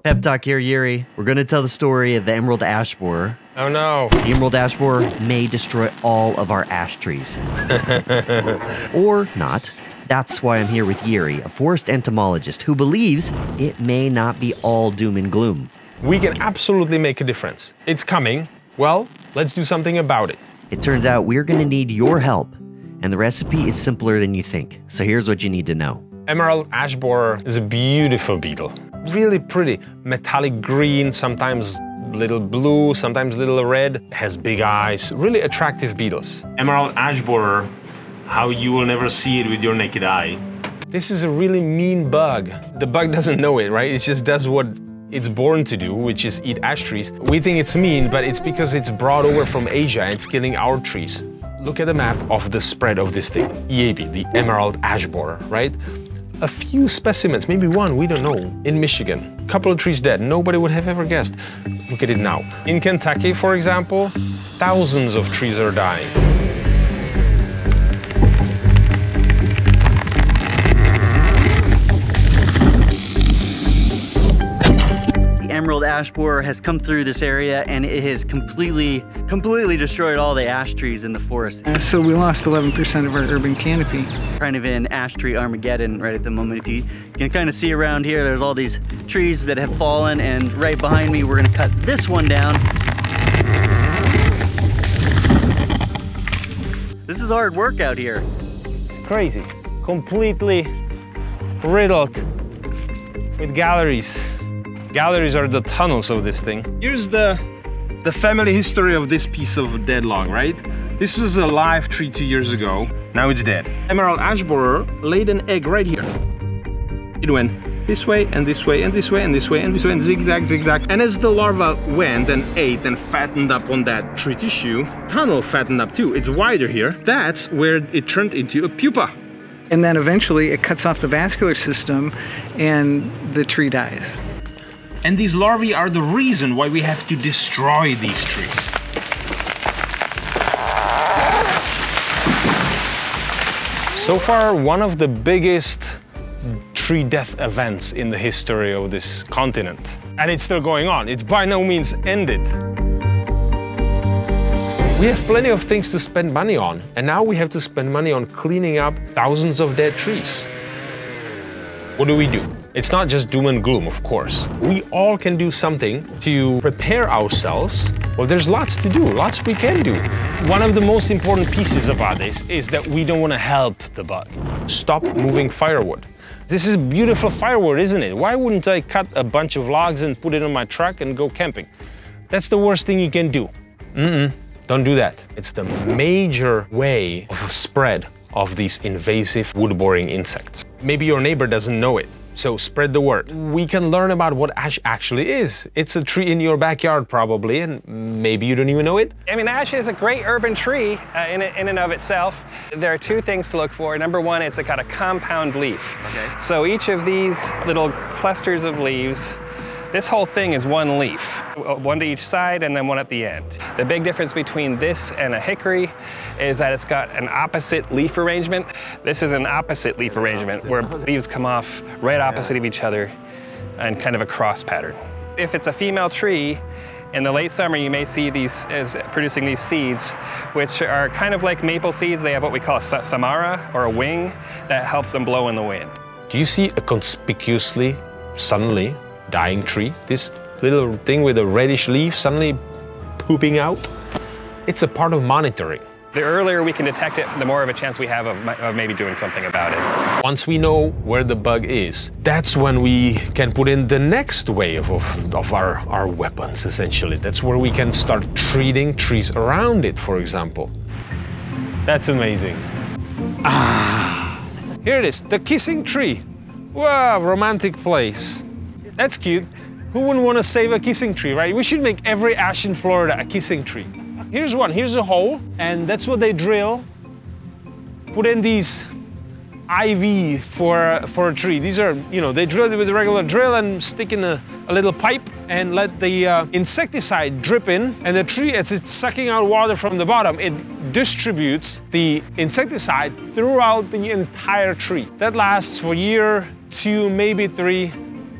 Pep talk here, Yuri. We're going to tell the story of the emerald ash borer. Oh no. The emerald ash borer may destroy all of our ash trees. Or not. That's why I'm here with Yuri, a forest entomologist who believes it may not be all doom and gloom. We can absolutely make a difference. It's coming. Well, let's do something about it. It turns out we're going to need your help, and the recipe is simpler than you think. So here's what you need to know. Emerald ash borer is a beautiful beetle. Really pretty, metallic green, sometimes little blue, sometimes little red, has big eyes, really attractive beetles. Emerald ash borer, how you will never see it with your naked eye. This is a really mean bug. The bug doesn't know it, right? It just does what it's born to do, which is eat ash trees. We think it's mean, but it's because it's brought over from Asia and it's killing our trees. Look at the map of the spread of this thing, EAB, the emerald ash borer, right? A few specimens, maybe one, we don't know, in Michigan. A couple of trees dead, nobody would have ever guessed. Look at it now. In Kentucky, for example, thousands of trees are dying. Emerald ash borer has come through this area and it has completely destroyed all the ash trees in the forest. So we lost 11% of our urban canopy. Kind of in ash tree Armageddon right at the moment. If you can kind of see around here, there's all these trees that have fallen, and right behind me, we're gonna cut this one down. This is hard work out here. Crazy, completely riddled with galleries. Galleries are the tunnels of this thing. Here's the family history of this piece of dead log, right? This was a live tree 2 years ago. Now it's dead. Emerald ash borer laid an egg right here. It went this way and this way and this way and this way and this way and zigzag, zigzag. And as the larva went and ate and fattened up on that tree tissue, tunnel fattened up too. It's wider here. That's where it turned into a pupa. And then eventually it cuts off the vascular system and the tree dies. And these larvae are the reason why we have to destroy these trees. So far, one of the biggest tree death events in the history of this continent. And it's still going on. It's by no means ended. We have plenty of things to spend money on, and now we have to spend money on cleaning up thousands of dead trees. What do? It's not just doom and gloom, of course. We all can do something to prepare ourselves. Well, there's lots to do, lots we can do. One of the most important pieces about this is that we don't want to help the bug. Stop moving firewood. This is beautiful firewood, isn't it? Why wouldn't I cut a bunch of logs and put it on my truck and go camping? That's the worst thing you can do. Don't do that. It's the major way of spread of these invasive wood-boring insects. Maybe your neighbor doesn't know it, so spread the word. We can learn about what ash actually is. It's a tree in your backyard probably, and maybe you don't even know it. I mean, ash is a great urban tree in and of itself. There are two things to look for. Number one, it's got a compound leaf. Okay. So each of these little clusters of leaves, this whole thing is one leaf, one to each side and then one at the end. The big difference between this and a hickory is that it's got an opposite leaf arrangement. This is an opposite leaf arrangement where leaves come off right opposite of each other and kind of a cross pattern. If it's a female tree, in the late summer you may see these producing these seeds, which are kind of like maple seeds. They have what we call a samara, or a wing, that helps them blow in the wind. Do you see a conspicuously, suddenly dying tree? This little thing with a reddish leaf suddenly pooping out? It's a part of monitoring. The earlier we can detect it, the more of a chance we have of maybe doing something about it. Once we know where the bug is, that's when we can put in the next wave of our weapons, essentially. That's where we can start treating trees around it, for example. That's amazing. Here it is, the kissing tree. Wow, romantic place. That's cute. Who wouldn't want to save a kissing tree, right? We should make every ash in Florida a kissing tree. Here's one, here's a hole, and that's what they drill. Put in these IV for a tree. These are, they drill it with a regular drill and stick in a little pipe and let the insecticide drip in, and the tree, as it's sucking out water from the bottom, it distributes the insecticide throughout the entire tree. That lasts for a year, 2, maybe 3.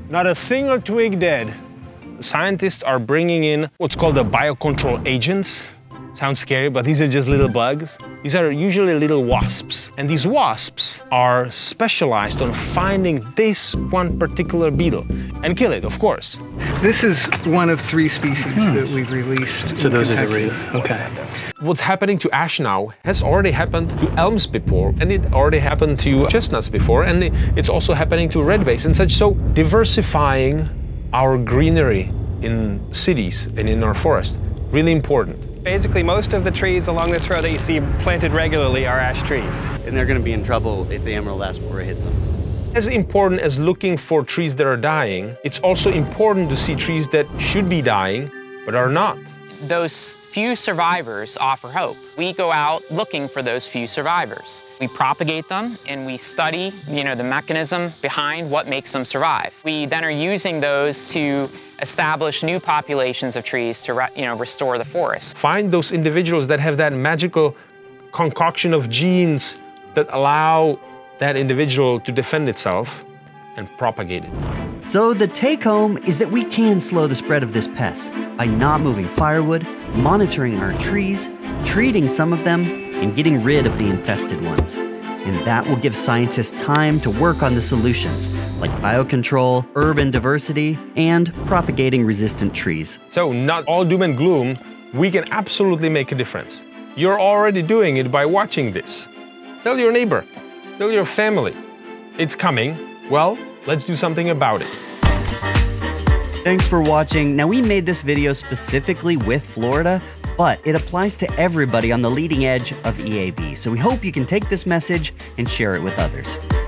Not a single twig dead. Scientists are bringing in what's called the biocontrol agents. Sounds scary, but these are just little bugs. These are usually little wasps. And these wasps are specialized on finding this one particular beetle and kill it, of course. This is one of 3 species that we've released. So those are the okay. What's happening to ash now has already happened to elms before, and it already happened to chestnuts before, and it's also happening to redbase and such. So diversifying our greenery in cities and in our forest, really important. Basically, most of the trees along this road that you see planted regularly are ash trees. And they're going to be in trouble if the emerald ash borer hits them. As important as looking for trees that are dying, it's also important to see trees that should be dying but are not. Those few survivors offer hope. We go out looking for those few survivors. We propagate them and we study, the mechanism behind what makes them survive. We then are using those to establish new populations of trees to restore the forest. Find those individuals that have that magical concoction of genes that allow that individual to defend itself and propagate it. So the take home is that we can slow the spread of this pest by not moving firewood, monitoring our trees, treating some of them, and getting rid of the infested ones. And that will give scientists time to work on the solutions, like biocontrol, urban diversity, and propagating resistant trees. So not all doom and gloom, we can absolutely make a difference. You're already doing it by watching this. Tell your neighbor, tell your family. It's coming. Well, let's do something about it. Thanks for watching. Now, we made this video specifically with Florida, but it applies to everybody on the leading edge of EAB. So we hope you can take this message and share it with others.